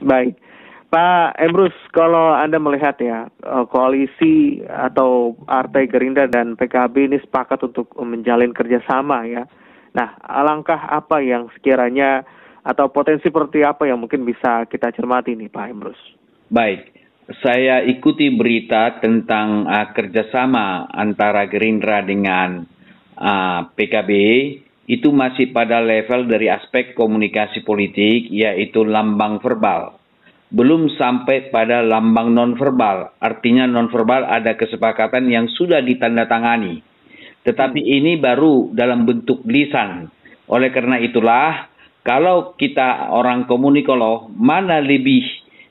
Baik. Pak Emrus, kalau Anda melihat ya, koalisi atau Partai Gerindra dan PKB ini sepakat untuk menjalin kerjasama ya. Nah, langkah apa yang sekiranya atau potensi seperti apa yang mungkin bisa kita cermati nih Pak Emrus? Baik, saya ikuti berita tentang kerjasama antara Gerindra dengan PKB. Itu masih pada level dari aspek komunikasi politik, yaitu lambang verbal. Belum sampai pada lambang nonverbal. Artinya nonverbal ada kesepakatan yang sudah ditandatangani. Tetapi ini baru dalam bentuk lisan. Oleh karena itulah, kalau kita orang komunikolog, mana lebih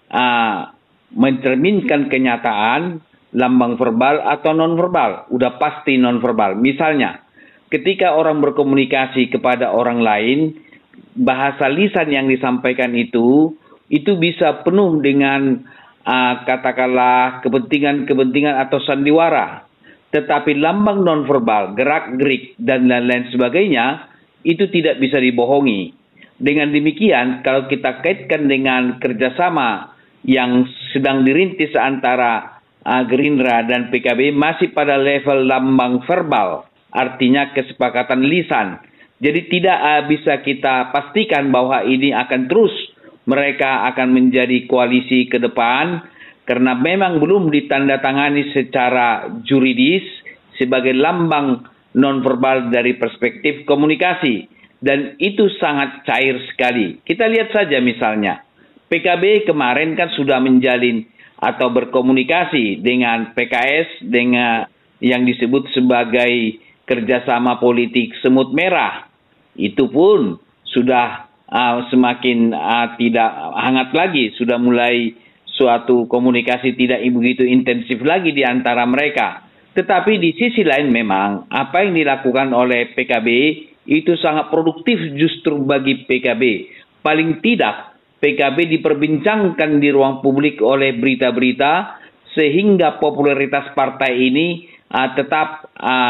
mencerminkan kenyataan, lambang verbal atau nonverbal? Udah pasti nonverbal. Misalnya, ketika orang berkomunikasi kepada orang lain, bahasa lisan yang disampaikan itu bisa penuh dengan katakanlah kepentingan-kepentingan atau sandiwara. Tetapi lambang nonverbal, gerak-gerik dan lain-lain sebagainya, itu tidak bisa dibohongi. Dengan demikian, kalau kita kaitkan dengan kerjasama yang sedang dirintis antara Gerindra dan PKB, masih pada level lambang verbal. Artinya kesepakatan lisan. Jadi tidak bisa kita pastikan bahwa ini akan terus mereka akan menjadi koalisi ke depan karena memang belum ditandatangani secara juridis sebagai lambang nonverbal dari perspektif komunikasi. Dan itu sangat cair sekali. Kita lihat saja misalnya, PKB kemarin kan sudah menjalin atau berkomunikasi dengan PKS dengan yang disebut sebagai kerjasama politik semut merah. Itu pun sudah semakin tidak hangat lagi, sudah mulai suatu komunikasi tidak begitu intensif lagi di antara mereka. Tetapi di sisi lain memang apa yang dilakukan oleh PKB itu sangat produktif justru bagi PKB. Paling tidak PKB diperbincangkan di ruang publik oleh berita-berita sehingga popularitas partai ini tetap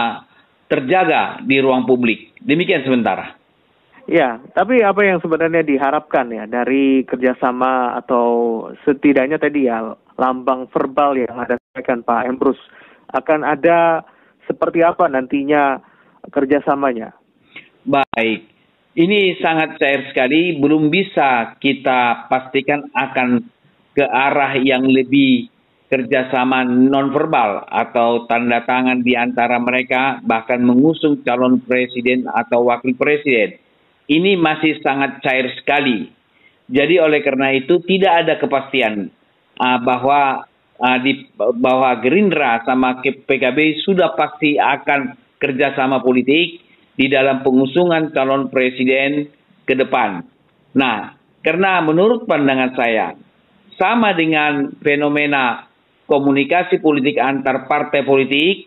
terjaga di ruang publik. Demikian sementara. Ya, tapi apa yang sebenarnya diharapkan ya dari kerjasama atau setidaknya tadi ya lambang verbal yang ada sampaikan Pak Emrus, akan ada seperti apa nantinya kerjasamanya? Baik, ini sangat cair sekali, belum bisa kita pastikan akan ke arah yang lebih kerjasama nonverbal atau tanda tangan di antara mereka bahkan mengusung calon presiden atau wakil presiden. Ini masih sangat cair sekali. Jadi oleh karena itu tidak ada kepastian bahwa Gerindra sama PKB sudah pasti akan kerjasama politik di dalam pengusungan calon presiden ke depan. Nah, karena menurut pandangan saya sama dengan fenomena komunikasi politik antar partai politik,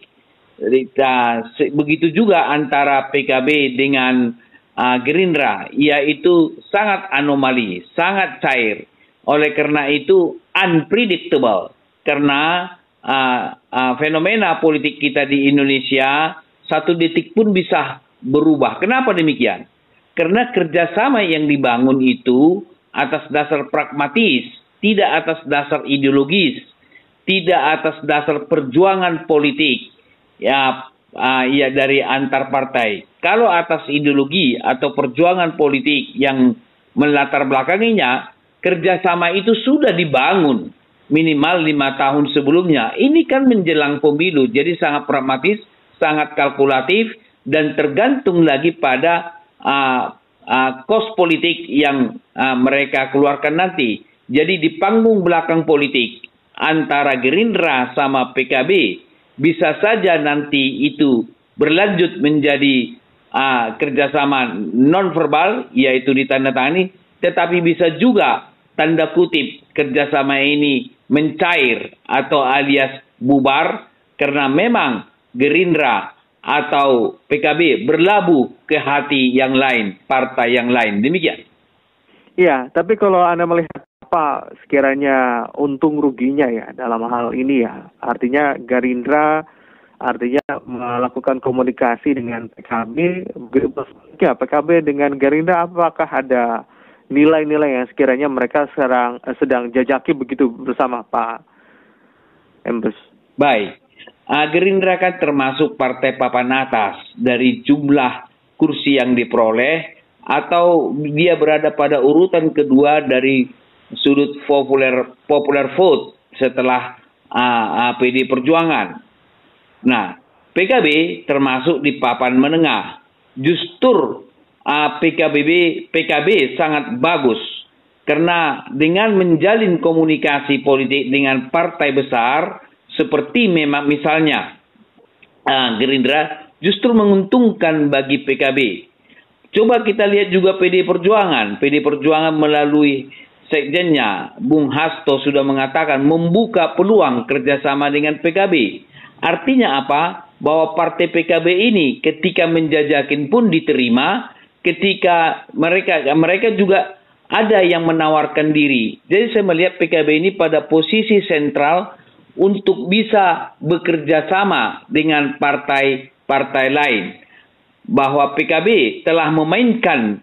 begitu juga antara PKB dengan Gerindra, yaitu sangat anomali, sangat cair. Oleh karena itu unpredictable. Karena fenomena politik kita di Indonesia satu detik pun bisa berubah. Kenapa demikian? Karena kerjasama yang dibangun itu atas dasar pragmatis, tidak atas dasar ideologis, tidak atas dasar perjuangan politik. Ya dari antar partai. Kalau atas ideologi atau perjuangan politik yang melatar belakanginya, kerjasama itu sudah dibangun minimal 5 tahun sebelumnya. Ini kan menjelang pemilu, jadi sangat pragmatis, sangat kalkulatif, dan tergantung lagi pada kos politik yang mereka keluarkan nanti. Jadi di panggung belakang politik antara Gerindra sama PKB, bisa saja nanti itu berlanjut menjadi kerjasama nonverbal, yaitu ditandatangani, tetapi bisa juga tanda kutip kerjasama ini mencair atau alias bubar karena memang Gerindra atau PKB berlabuh ke hati yang lain, partai yang lain. Demikian. Ya, tapi kalau Anda melihat apa sekiranya untung ruginya ya dalam hal ini ya, artinya Gerindra artinya melakukan komunikasi dengan PKB, ya PKB dengan Gerindra apakah ada nilai-nilai yang sekiranya mereka sedang jajaki begitu bersama, Pak Emrus. Baik, Gerindra kan termasuk partai papan atas dari jumlah kursi yang diperoleh, atau dia berada pada urutan kedua dari sudut popular vote setelah PD Perjuangan. Nah, PKB termasuk di papan menengah. Justru PKB sangat bagus karena dengan menjalin komunikasi politik dengan partai besar seperti memang misalnya Gerindra justru menguntungkan bagi PKB. Coba kita lihat juga PD Perjuangan. PD Perjuangan melalui sekjennya Bung Hasto sudah mengatakan membuka peluang kerjasama dengan PKB. Artinya apa? Bahwa partai PKB ini ketika menjajakin pun diterima, ketika mereka juga ada yang menawarkan diri. Jadi saya melihat PKB ini pada posisi sentral untuk bisa bekerja sama dengan partai-partai lain. Bahwa PKB telah memainkan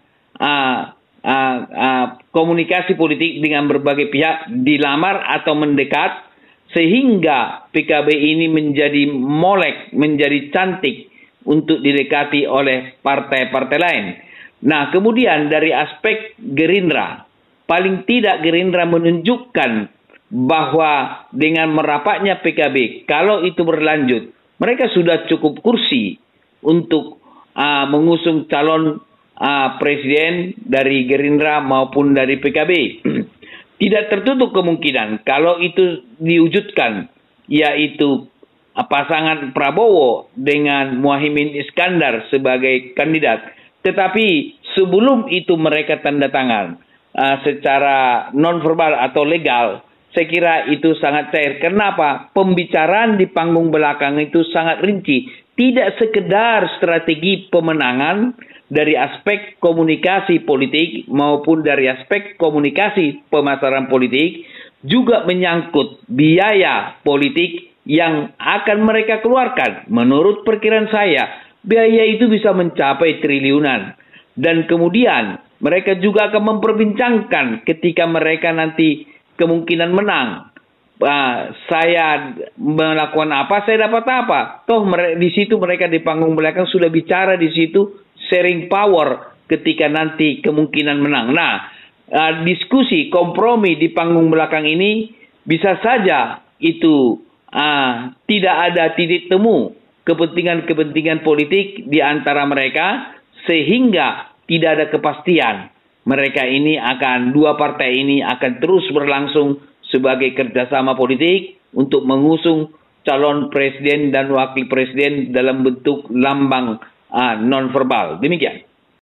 komunikasi politik dengan berbagai pihak, dilamar atau mendekat, sehingga PKB ini menjadi molek, menjadi cantik untuk didekati oleh partai-partai lain. Nah, kemudian dari aspek Gerindra, paling tidak Gerindra menunjukkan bahwa dengan merapatnya PKB, kalau itu berlanjut, mereka sudah cukup kursi untuk mengusung calon presiden dari Gerindra maupun dari PKB. Tidak tertutup kemungkinan kalau itu diwujudkan, yaitu pasangan Prabowo dengan Muhaimin Iskandar sebagai kandidat. Tetapi sebelum itu mereka tanda tangan secara nonverbal atau legal, saya kira itu sangat cair. Kenapa? Pembicaraan di panggung belakang itu sangat rinci. Tidak sekedar strategi pemenangan dari aspek komunikasi politik maupun dari aspek komunikasi pemasaran politik, juga menyangkut biaya politik yang akan mereka keluarkan. Menurut perkiraan saya, biaya itu bisa mencapai triliunan. Dan kemudian mereka juga akan memperbincangkan ketika mereka nanti kemungkinan menang. Saya melakukan apa, saya dapat apa. Toh di situ mereka di panggung belakang sudah bicara di situ, sharing power ketika nanti kemungkinan menang. Nah, diskusi, kompromi di panggung belakang ini bisa saja itu tidak ada titik temu kepentingan-kepentingan politik di antara mereka, sehingga tidak ada kepastian. Dua partai ini akan terus berlangsung sebagai kerjasama politik untuk mengusung calon presiden dan wakil presiden dalam bentuk lambang nonverbal. Demikian.